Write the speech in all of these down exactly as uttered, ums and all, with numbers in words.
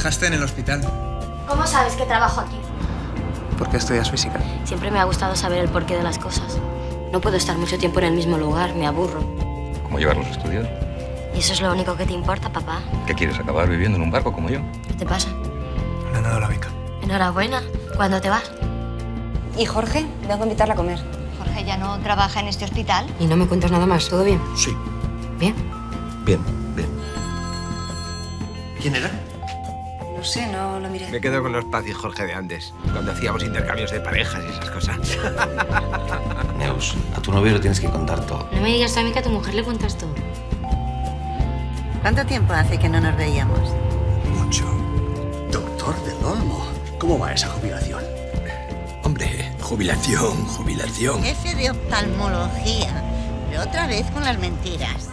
dejaste en el hospital. ¿Cómo sabes que trabajo aquí? ¿Por qué estudias física? Siempre me ha gustado saber el porqué de las cosas. No puedo estar mucho tiempo en el mismo lugar, me aburro. ¿Cómo llevar los estudios? ¿Y eso es lo único que te importa, papá? ¿Qué quieres, acabar viviendo en un barco como yo? ¿Qué te pasa? Me han dado la beca. Enhorabuena. ¿Cuándo te vas? ¿Y Jorge? Vengo a invitarla a comer. Jorge ya no trabaja en este hospital. ¿Y no me cuentas nada más? ¿Todo bien? Sí. ¿Bien? Bien, bien. ¿Quién era? No sé, no lo miré. Me quedo con los Paz y Jorge de antes, cuando hacíamos intercambios de parejas y esas cosas. Neus, a tu novio lo tienes que contar todo. No me digas a mí que a tu mujer le cuentas todo. ¿Cuánto tiempo hace que no nos veíamos? Mucho. Doctor del Olmo, ¿cómo va esa jubilación? Hombre, jubilación, jubilación. Jefe de oftalmología, pero otra vez con las mentiras.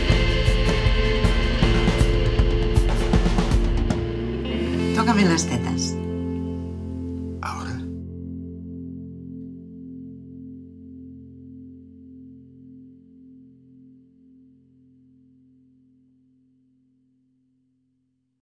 Tócame las tetas.